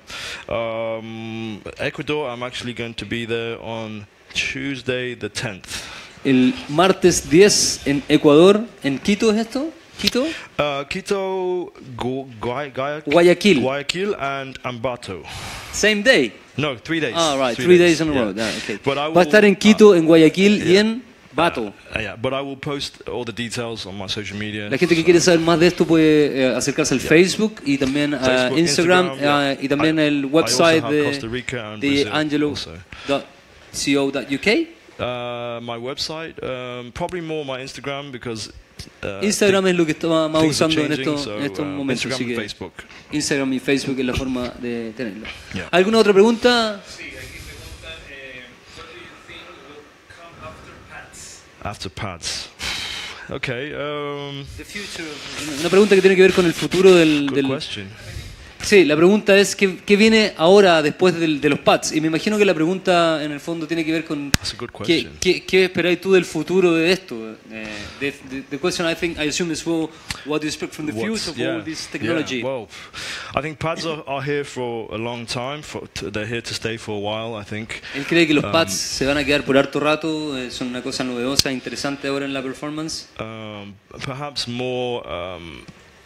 Speaker 2: Um, Ecuador, I'm actually going to be there on Tuesday the tenth.
Speaker 1: El martes diez en Ecuador. ¿En Quito es esto? ¿Quito?
Speaker 2: Uh, Quito, Gu- Guay- Guaya-
Speaker 1: Guayaquil.
Speaker 2: Guayaquil, and Ambato.
Speaker 1: Same day.
Speaker 2: No, three days.
Speaker 1: Ah, right. Three, days in a
Speaker 2: yeah.
Speaker 1: row. Ah, okay.
Speaker 2: But I
Speaker 1: Va a estar en
Speaker 2: will-
Speaker 1: Quito, en Guayaquil y
Speaker 2: yeah.
Speaker 1: en Bato.
Speaker 2: Uh, yeah, but I will post all the details on my social media.
Speaker 1: La gente que quiere saber más de esto puede eh, acercarse al Facebook y también a
Speaker 2: Facebook,
Speaker 1: Instagram,
Speaker 2: Instagram,
Speaker 1: eh,
Speaker 2: yeah.
Speaker 1: y también
Speaker 2: I-
Speaker 1: el
Speaker 2: I
Speaker 1: website
Speaker 2: also have
Speaker 1: de,
Speaker 2: Costa Rica and
Speaker 1: de
Speaker 2: Brazil
Speaker 1: angelo
Speaker 2: also.
Speaker 1: dot co dot u k.
Speaker 2: Uh, my website, um, probably more my Instagram because uh,
Speaker 1: Instagram es lo que está más
Speaker 2: things are
Speaker 1: usando en,
Speaker 2: changing,
Speaker 1: esto-
Speaker 2: so,
Speaker 1: en estos
Speaker 2: uh,
Speaker 1: momentos.
Speaker 2: Instagram
Speaker 1: Así
Speaker 2: and
Speaker 1: que
Speaker 2: Facebook.
Speaker 1: Instagram y Facebook es la forma de tenerlo.
Speaker 2: Yeah.
Speaker 1: ¿Alguna otra pregunta?
Speaker 8: Sí, aquí preguntan, eh, what do you think will come after Pats?
Speaker 2: After Pads. Okay. Um,
Speaker 1: Una pregunta que tiene que ver con el futuro del...
Speaker 2: good
Speaker 1: del-
Speaker 2: question.
Speaker 1: Sí, la pregunta es ¿qué, qué viene ahora después del- de los pads? Y me imagino que la pregunta en el fondo tiene que ver con
Speaker 2: That's a good
Speaker 1: ¿qué,
Speaker 2: question.
Speaker 1: qué, qué esperáis tú del futuro de esto? Eh, the, the, the question I think I assume is well, what do you expect from the
Speaker 2: What's-
Speaker 1: future of
Speaker 2: yeah,
Speaker 1: all this technology?
Speaker 2: yeah, well, I think pads are, are here for a long time. For, to, they're here to stay for a while, I think.
Speaker 1: Él cree que los
Speaker 2: Um,
Speaker 1: pads se van a quedar por harto rato, eh, son una cosa novedosa, interesante ahora en la performance.
Speaker 2: Um, perhaps more. Um,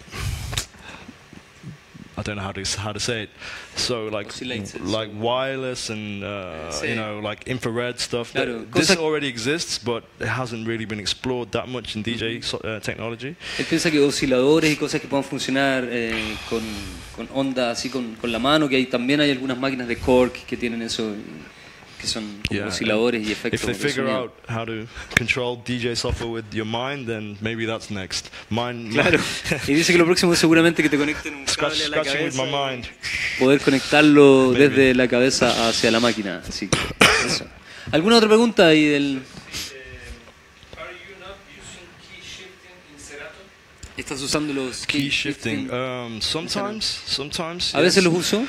Speaker 2: I don't know how to how to say it. So like
Speaker 1: Oscillators.
Speaker 2: like wireless and uh,
Speaker 1: Sí.
Speaker 2: you know like infrared stuff.
Speaker 1: Claro,
Speaker 2: That- this
Speaker 1: cosa-
Speaker 2: already exists, but it hasn't really been explored that much in D J so- uh, technology.
Speaker 1: Él piensa que osciladores y cosas que puedan funcionar eh, con, con onda así con, con la mano, que hay, también hay algunas máquinas de Korg que tienen eso, que son como
Speaker 2: Yeah,
Speaker 1: osciladores y
Speaker 2: If
Speaker 1: efectos
Speaker 2: they
Speaker 1: de
Speaker 2: figure
Speaker 1: sonido.
Speaker 2: out how to control D J software with your mind, then maybe that's next. Mine,
Speaker 1: Claro. Y dice que lo próximo es seguramente que te conecten un
Speaker 2: Scratch,
Speaker 1: cable a la
Speaker 2: scratching with my
Speaker 1: cabeza,
Speaker 2: mind.
Speaker 1: poder conectarlo
Speaker 2: Maybe.
Speaker 1: desde la cabeza hacia la máquina. Así que eso. ¿Alguna otra pregunta ahí del?
Speaker 8: Are you not using key shifting in Serato?
Speaker 1: ¿Estás usando los
Speaker 2: Key shifting. Um, sometimes, sometimes.
Speaker 1: A veces
Speaker 2: yes.
Speaker 1: los uso.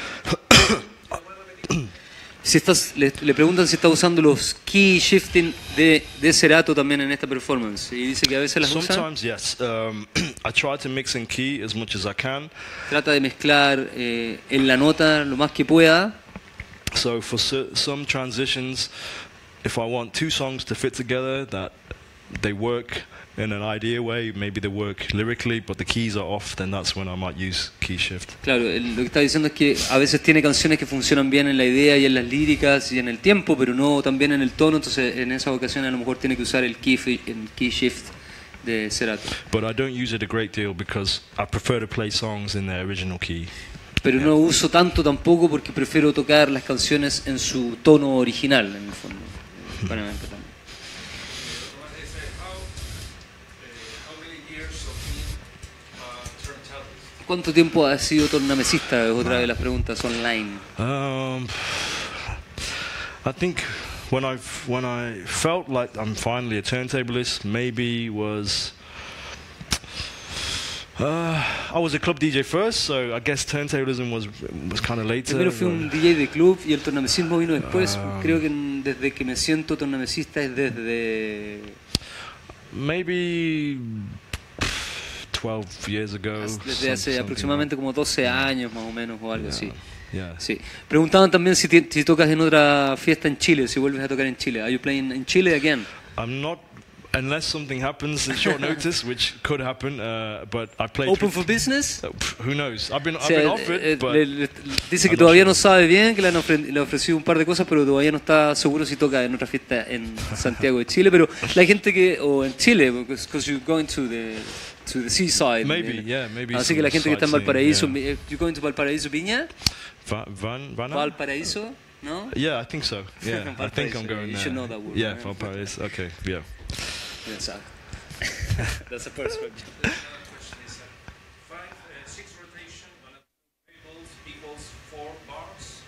Speaker 1: Si estás, le, le preguntan si está usando los key shifting de, de Serato también en esta performance. Y dice que a veces las usa.
Speaker 2: Sometimes, yes. Um, I try to mix in key as much as I can.
Speaker 1: Trata de mezclar eh, en la nota lo más que pueda.
Speaker 2: So for cer- some transitions, if I want two songs to fit together, that they work in an idea way, maybe they work lyrically, but the keys are off, then that's when I might use key shift.
Speaker 1: Claro, él lo que está diciendo es que a veces tiene canciones que funcionan bien en la idea y en las líricas y en el tiempo, pero no también en el tono, entonces en esas ocasiones a lo mejor tiene que usar el key, fi- el key shift de Serato.
Speaker 2: But I don't use it a great deal because I prefer to play songs in their original key.
Speaker 1: Pero no uso tanto tampoco porque prefiero tocar las canciones en su tono original, en el fondo. Claramente también.
Speaker 8: Tomás dice, how, eh, how many years of being uh, turntablism?
Speaker 1: ¿Cuánto tiempo has sido tornamesista? Es otra de las preguntas online.
Speaker 2: Um, I think when I when I felt like I'm finally a turntablist, maybe was Uh, I was a club D J first, so I guess turntablism was was kind of later.
Speaker 1: Primero fui un
Speaker 2: but-
Speaker 1: D J de club y el tornamesismo vino después.
Speaker 2: Ah.
Speaker 1: Creo que en- desde que me siento tornamesista es desde
Speaker 2: Maybe twelve years ago.
Speaker 1: desde hace
Speaker 2: some-
Speaker 1: aproximadamente como doce
Speaker 2: Yeah.
Speaker 1: años más o menos o algo así.
Speaker 2: something like- Yeah.
Speaker 1: Sí. Preguntaban también si, ti- si tocas en otra fiesta en Chile, si vuelves a tocar en Chile. Are you playing in Chile again?
Speaker 2: I'm not, unless something happens at short notice, which could happen. Uh, but I played.
Speaker 1: Open for business?
Speaker 2: Uh, pff, who knows? I've been,
Speaker 1: O
Speaker 2: I've
Speaker 1: sea,
Speaker 2: been offered,
Speaker 1: eh,
Speaker 2: but
Speaker 1: le- le- dice que
Speaker 2: I'm not
Speaker 1: todavía
Speaker 2: sure.
Speaker 1: no sabe bien, que le han ofre- le ha ofrecido un par de cosas, pero todavía no está seguro si toca en otra fiesta en Santiago de Chile. Pero la gente que, o en Chile, because you're going to the, to the seaside.
Speaker 2: Maybe,
Speaker 1: eh,
Speaker 2: yeah, maybe
Speaker 1: Así
Speaker 2: some
Speaker 1: que la gente que está en
Speaker 2: sightseeing,
Speaker 1: Valparaíso,
Speaker 2: yeah.
Speaker 1: eh, you're going to Valparaíso, Viña?
Speaker 2: Va- Van, Van,
Speaker 1: Valparaíso, ¿no?
Speaker 2: Yeah, I think so. Yeah, I think
Speaker 1: Valparaiso,
Speaker 2: I'm going
Speaker 1: you
Speaker 2: there.
Speaker 1: should know that word,
Speaker 2: Yeah,
Speaker 1: right?
Speaker 2: Valparaiso. Okay, yeah.
Speaker 1: Yes, uh, that's the first one.
Speaker 8: Another question is, uh, five, uh, six rotation on a tables equals four bars.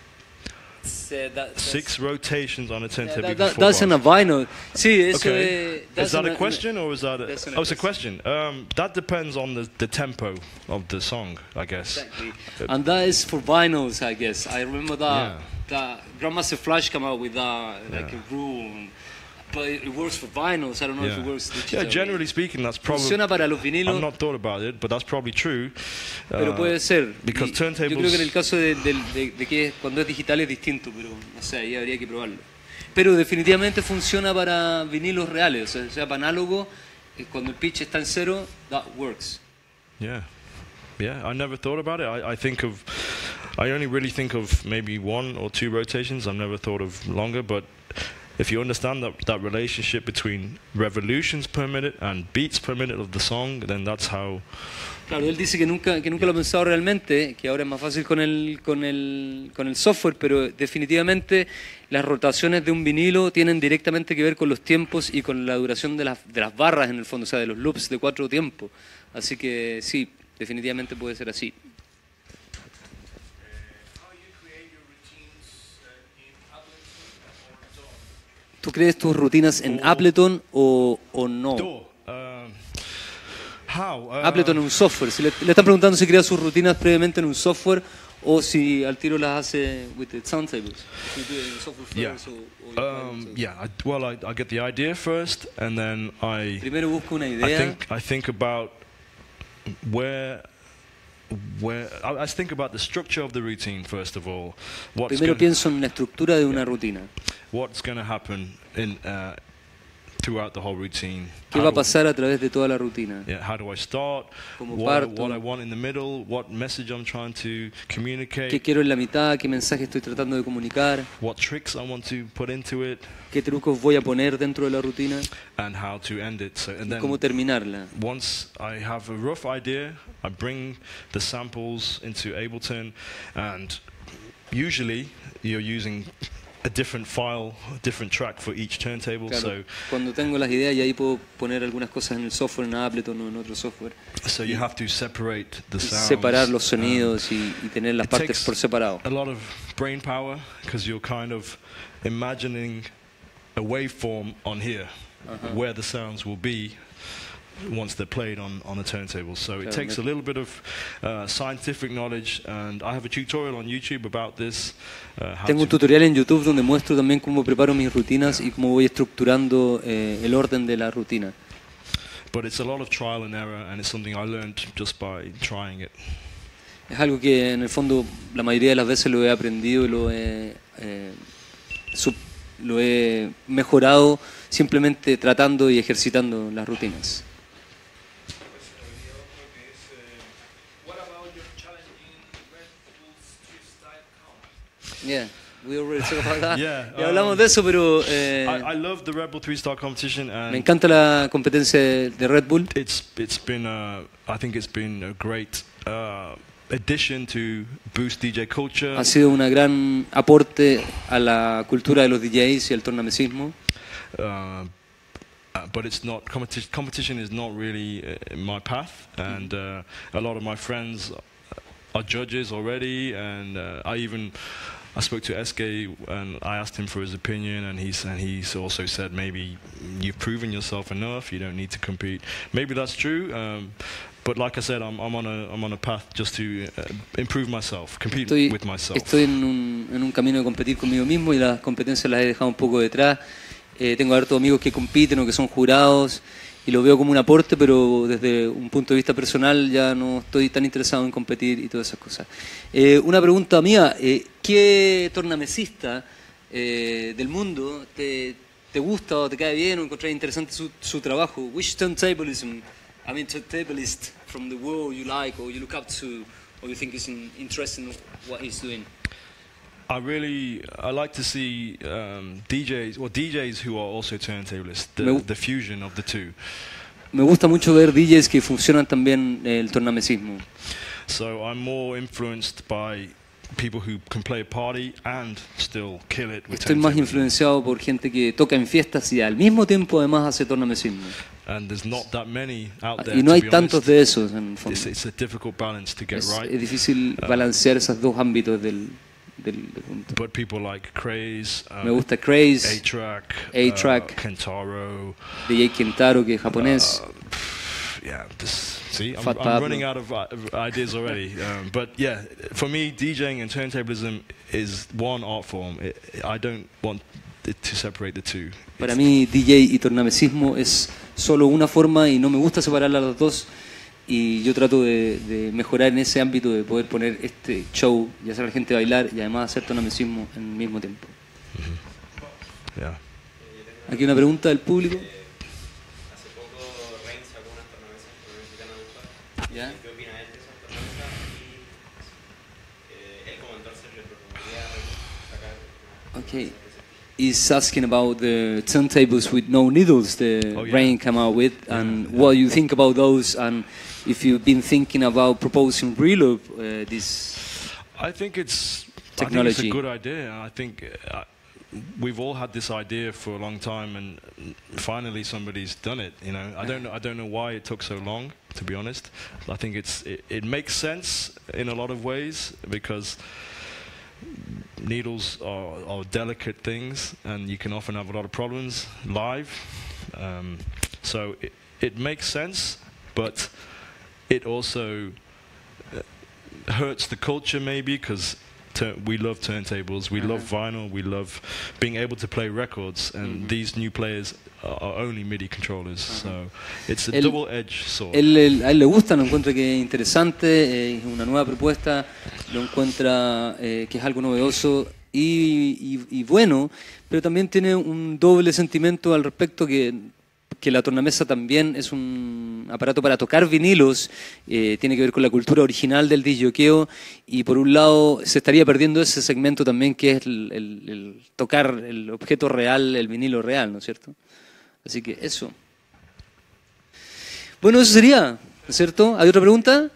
Speaker 1: So that- that's-
Speaker 2: Six rotations on a
Speaker 1: yeah,
Speaker 2: turntable.
Speaker 1: that-
Speaker 2: before
Speaker 1: that- that's in a
Speaker 2: bars.
Speaker 1: vinyl. Sí, eso
Speaker 2: Okay.
Speaker 1: es.
Speaker 2: Is
Speaker 1: that's
Speaker 2: that
Speaker 1: in
Speaker 2: a question or is that a?
Speaker 1: That's an
Speaker 2: Oh, it's a question. Um, that depends on the, the tempo of the song, I guess.
Speaker 1: Exactly. And that is for vinyls, I guess. I remember that,
Speaker 2: Yeah.
Speaker 1: that Grandmaster Flash came out with that, like
Speaker 2: Yeah.
Speaker 1: a rule. But it, it works for vinyls. I don't know if
Speaker 2: Yeah.
Speaker 1: it works
Speaker 2: Yeah,
Speaker 1: digitally.
Speaker 2: generally speaking, that's probably.
Speaker 1: Funciona para los vinilos,
Speaker 2: I've not thought about it, but that's probably true.
Speaker 1: pero
Speaker 2: Uh,
Speaker 1: puede ser.
Speaker 2: because
Speaker 1: Y yo creo
Speaker 2: turntables-
Speaker 1: que en el caso de, de- de- de que cuando es digital es distinto, pero no sé, ahí habría que probarlo. Pero definitivamente funciona para vinilos reales, o sea, o sea, para análogo, eh, cuando el pitch está en cero, that works.
Speaker 2: Yeah, yeah. I never thought about it. I, I think of, I only really think of maybe one or two rotations. I've never thought of longer. But if you understand that that relationship between revolutions per minute and beats per minute of the song, then that's how.
Speaker 1: Claro, él dice que nunca, que nunca lo ha pensado realmente, que ahora es más fácil con el, con el, con el software, pero definitivamente las rotaciones de un vinilo tienen directamente que ver con los tiempos y con la duración de las, de las barras en el fondo, o sea, de los loops de cuatro tiempos. Así que sí, definitivamente puede ser así.
Speaker 8: How you create your routines uh, in Ableton or D A W?
Speaker 1: ¿Tú crees tus rutinas en Ableton o, o no?
Speaker 2: Door. Um, how? Uh,
Speaker 1: Ableton es un software. Si le, le están preguntando si crea sus rutinas previamente en un software o si al tiro las hace with the soundtables. Si tú en el software
Speaker 2: Yeah.
Speaker 1: first o- o igual,
Speaker 2: Um,
Speaker 1: so.
Speaker 2: yeah. I, well, I, I get the idea first, and then I.
Speaker 1: Primero busco una
Speaker 2: I
Speaker 1: idea.
Speaker 2: think I think about where where I, I think about the structure of the routine first of all. What's
Speaker 1: Primero
Speaker 2: gonna,
Speaker 1: pienso en la estructura de una rutina.
Speaker 2: what's going to happen in uh, throughout the whole routine?
Speaker 1: ¿Qué
Speaker 2: How
Speaker 1: va a
Speaker 2: do-
Speaker 1: pasar a través de toda la rutina?
Speaker 2: Yeah, how do I start?
Speaker 1: Cómo
Speaker 2: What, I,
Speaker 1: parto.
Speaker 2: what I want in the middle? What message I'm trying to communicate?
Speaker 1: ¿Qué quiero en la mitad? ¿Qué mensaje estoy tratando de comunicar?
Speaker 2: What tricks I want to put into it?
Speaker 1: ¿Qué trucos voy a poner dentro de la rutina?
Speaker 2: And how to end it. So, and
Speaker 1: ¿Y
Speaker 2: then
Speaker 1: cómo terminarla?
Speaker 2: once I have a rough idea, I bring the samples into Ableton, and usually you're using a different file, a different track for each turntable.
Speaker 1: Claro, cuando tengo las ideas y ahí puedo poner algunas cosas en el software, en Ableton o en otro software.
Speaker 2: So, so you have to separate the
Speaker 1: Y
Speaker 2: sounds.
Speaker 1: separar los
Speaker 2: and
Speaker 1: sonidos y, y tener las
Speaker 2: it
Speaker 1: partes
Speaker 2: takes
Speaker 1: por separado.
Speaker 2: a lot of brain power because you're kind of imagining a waveform on here,
Speaker 1: Uh-huh.
Speaker 2: where the sounds will be once they're played on, on a turntable. So it
Speaker 1: Claro,
Speaker 2: takes a
Speaker 1: me-
Speaker 2: little bit of uh, scientific knowledge, and I have a tutorial on YouTube about this. Uh, how
Speaker 1: Tengo un
Speaker 2: to-
Speaker 1: tutorial en YouTube donde muestro también cómo preparo mis rutinas y cómo voy estructurando eh, el orden de la rutina.
Speaker 2: but it's a lot of trial and error, and it's something I learned just by trying it.
Speaker 1: Es algo que en el fondo la mayoría de las veces lo he aprendido y lo he, eh, sub- lo he mejorado simplemente tratando y ejercitando las rutinas.
Speaker 8: What about your challenging Red Bull's Street Style Count?
Speaker 1: Yeah, we already talked about that.
Speaker 2: Yeah,
Speaker 1: Ya hablamos
Speaker 2: um,
Speaker 1: de eso, pero eh,
Speaker 2: I, I love the Red Bull three-star competition, and
Speaker 1: me encanta la competencia de Red Bull.
Speaker 2: it's it's been a, I think it's been a great uh, addition to boost D J culture.
Speaker 1: Ha sido un gran aporte a la cultura de los D Js y al tornamesismo.
Speaker 2: Uh, uh, but it's not competition. Competition is not really uh, in my path, and uh, a lot of my friends are judges already, and uh, I even I spoke to S K and I asked him for his opinion, and he's and he's also said maybe you've proven yourself enough. You don't need to compete. Maybe that's true. Um, but like I said, I'm, I'm on a I'm on a path just to uh, improve myself, compete
Speaker 1: Estoy,
Speaker 2: with myself.
Speaker 1: estoy en, un, en un camino de competir conmigo mismo y las competencias las he dejado un poco detrás. Eh, tengo hartos amigos que compiten o que son jurados y lo veo como un aporte, pero desde un punto de vista personal ya no estoy tan interesado en competir y todas esas cosas. Eh, una pregunta mía, eh, ¿qué tornamesista eh, del mundo te, te gusta o te cae bien o encontrás interesante su, su trabajo? Which turntablism, I mean turntablist from the world you like or you look up to or you think is in, interesting what he's doing?
Speaker 2: I really I like to see um, D Js or D Js who are also turntablists, the,
Speaker 1: Me gu-
Speaker 2: the fusion of the two.
Speaker 1: Me gusta mucho ver D Js que funcionan también el tornamesismo.
Speaker 2: So I'm more influenced by people who can play a party and still kill it with
Speaker 1: Estoy más
Speaker 2: turntablism.
Speaker 1: influenciado por gente que toca en fiestas y al mismo tiempo además hace tornamesismo.
Speaker 2: And there's not that many out there.
Speaker 1: Y no
Speaker 2: to
Speaker 1: hay
Speaker 2: be
Speaker 1: tantos
Speaker 2: honest.
Speaker 1: de esos en el fondo.
Speaker 2: It's, it's a difficult balance to get
Speaker 1: Es,
Speaker 2: right.
Speaker 1: es difícil balancear esos dos ámbitos del, del, del punto.
Speaker 2: But people like Craze, um,
Speaker 1: Me gusta Craze,
Speaker 2: A-Track,
Speaker 1: A-Track,
Speaker 2: uh, Kentaro,
Speaker 1: D J Kentaro, que es japonés.
Speaker 2: Uh, yeah, this, see, I'm,
Speaker 1: Fat
Speaker 2: I'm
Speaker 1: Pablo.
Speaker 2: running out of uh, of ideas already. um, but yeah, for me, DJing and turntablism is one art form. It, I don't want it to separate the two.
Speaker 1: Para
Speaker 2: It's-
Speaker 1: mí D J y tornamesismo es solo una forma y no me gusta separar las dos. Y yo trato de, de mejorar en ese ámbito, de poder poner este show y hacer a la gente bailar y además hacer tornamesismo en el mismo tiempo.
Speaker 2: yeah.
Speaker 1: Aquí una pregunta del público.
Speaker 9: Hace poco Reigns sacó unas tornamesas con el mexicano de Ufa.
Speaker 1: ¿Ya?
Speaker 9: ¿Qué opina él de esas tornamesas? Y eh, él como entonces le propondría sacar una
Speaker 1: Okay. He's asking about the turntables with no needles the
Speaker 2: Oh, yeah.
Speaker 1: Rain came out with, and what you think about those, and if you've been thinking about proposing Reloop uh, this.
Speaker 2: I think it's I
Speaker 1: Technology.
Speaker 2: think it's a good idea. I think uh, we've all had this idea for a long time, and finally somebody's done it. You know, I don't know. I don't know why it took so long. To be honest, I think it's it, it makes sense in a lot of ways because needles are, are delicate things, and you can often have a lot of problems live. Um, so it, it makes sense, but it also uh, hurts the culture maybe because we love turntables, we love vinyl, we love being able to play records, and these new players are, are only MIDI controllers. So it's a
Speaker 1: El-
Speaker 2: double-edged sword.
Speaker 1: Él, él- a él le gusta, lo encuentra que es interesante, eh, es una nueva propuesta, lo encuentra eh, que es algo novedoso y, y- y bueno, pero también tiene un doble sentimiento al respecto que, que la tornamesa también es un aparato para tocar vinilos, eh, tiene que ver con la cultura original del disjoqueo y por un lado se estaría perdiendo ese segmento también que es el, el- el tocar el objeto real, el vinilo real, ¿no es cierto? Así que eso. Bueno, eso sería, ¿no es cierto? ¿Hay otra pregunta?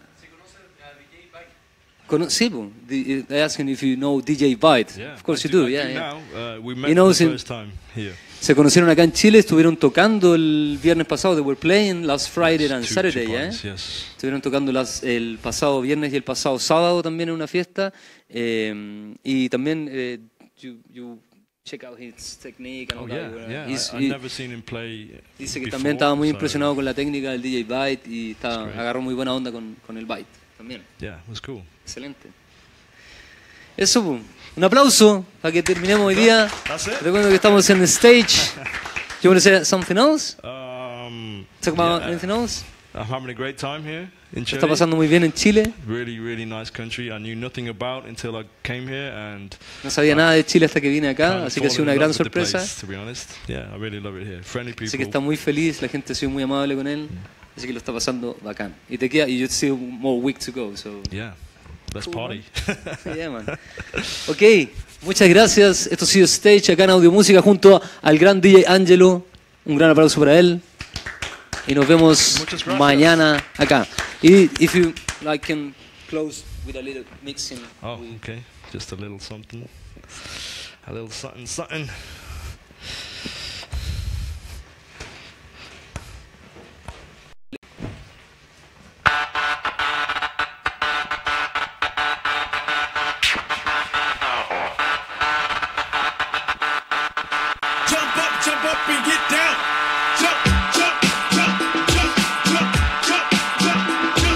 Speaker 1: Cono- Sí, po. The- I asked him if you know D J Byte.
Speaker 2: Yeah,
Speaker 1: Of course
Speaker 2: I
Speaker 1: you do,
Speaker 2: I
Speaker 1: yeah, yeah.
Speaker 2: Now, uh, we met
Speaker 1: You know,
Speaker 2: for the
Speaker 1: sin-
Speaker 2: first time here.
Speaker 1: Se conocieron acá en Chile, estuvieron tocando el viernes pasado, they were playing last Friday and
Speaker 2: Two- two
Speaker 1: Saturday, ¿eh?
Speaker 2: parties, yes.
Speaker 1: Estuvieron tocando las- el pasado viernes y el pasado sábado también en una fiesta. eh, y también, eh, you, you check out his technique. And
Speaker 2: Oh
Speaker 1: all
Speaker 2: yeah,
Speaker 1: that,
Speaker 2: yeah.
Speaker 1: He's-
Speaker 2: I, I've
Speaker 1: he-
Speaker 2: never seen him play.
Speaker 1: dice que
Speaker 2: before,
Speaker 1: también estaba muy
Speaker 2: so,
Speaker 1: impresionado con la técnica del D J Byte y estaba-
Speaker 2: That's great.
Speaker 1: agarró muy buena onda con, con el Byte también.
Speaker 2: Yeah, it was cool.
Speaker 1: Excelente. Eso, po. Un aplauso para que terminemos hoy día.
Speaker 2: That's it.
Speaker 1: Recuerdo que estamos en the stage. You want to say something else?
Speaker 2: Um,
Speaker 1: Talk about
Speaker 2: yeah,
Speaker 1: anything else?
Speaker 2: I'm having a great time here in
Speaker 1: Se
Speaker 2: Chile.
Speaker 1: está pasando muy bien en Chile.
Speaker 2: Really, really nice country. I knew nothing about until I came here, and
Speaker 1: No sabía nada de Chile hasta que vine acá,
Speaker 2: kind of
Speaker 1: así que ha sido
Speaker 2: fallen
Speaker 1: una
Speaker 2: in
Speaker 1: gran
Speaker 2: love with the
Speaker 1: sorpresa.
Speaker 2: place, to be honest, yeah, I really love it here. Friendly
Speaker 1: Así que
Speaker 2: people.
Speaker 1: está muy feliz, la gente ha sido muy amable con él, así que lo está pasando bacán. Y te queda, y you still more week to go, so
Speaker 2: Yeah, let's
Speaker 1: Cool,
Speaker 2: party.
Speaker 1: yeah, man. Ok, muchas gracias. Esto ha sido Stage acá en Audio Música junto al gran D J Angelo. Un gran aplauso para él. Y nos vemos
Speaker 2: Muchas gracias.
Speaker 1: mañana acá. Y if you like can close with a little mixing.
Speaker 2: Oh, okay. Just a little something. A little something, something.
Speaker 3: Jump up, jump up and get down. Jump, jump, jump, jump, jump, jump, jump, jump.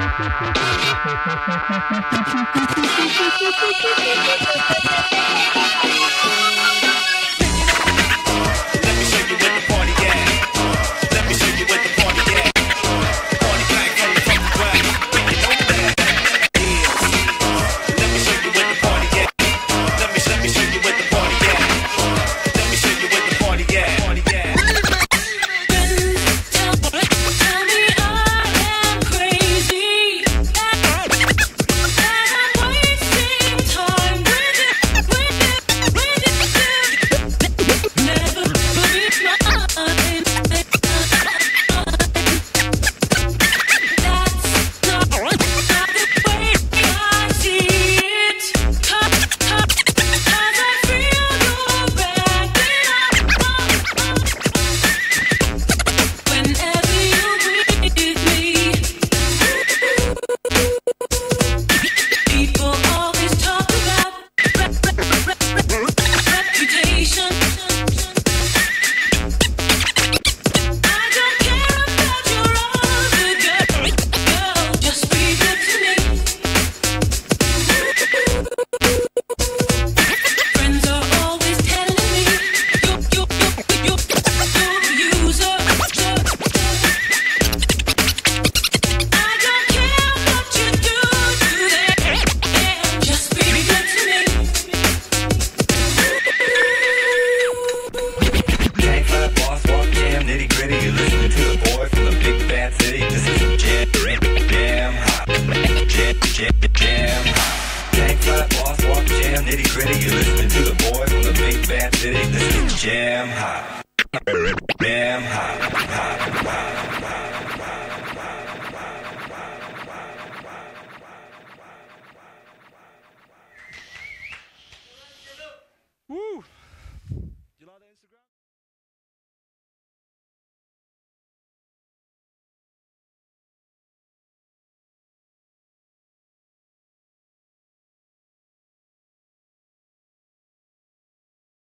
Speaker 10: Nitty gritty, you're listening to the boy from the big bad city. This is Jam Hot.